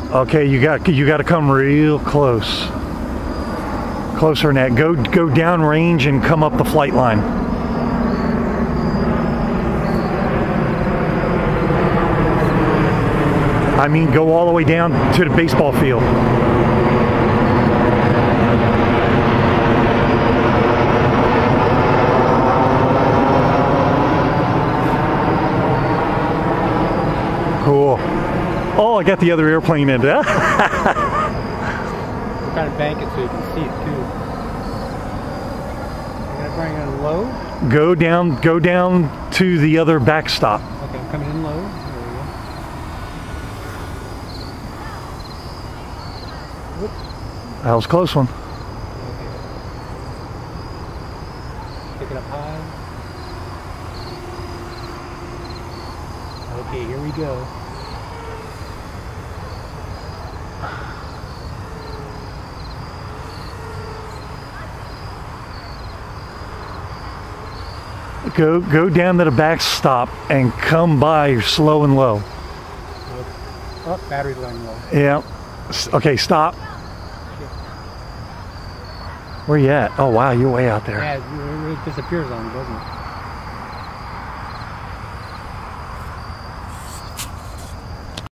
Okay, you got to come real close. Closer than that. Go down range and come up the flight line. I mean, go all the way down to the baseball field. Cool. Oh, I got the other airplane in. We're trying to bank it so you can see it too. You're gonna bring it low? Go down to the other backstop. Okay, I'm coming in low. There we go. Whoop. That was a close one. Okay. Pick it up high. Okay, here we go. Go down to the backstop and come by slow and low. Oh, battery's running low. Yeah. Okay, stop. Where you at? Oh wow, you're way out there. Yeah, it disappears on me, doesn't it?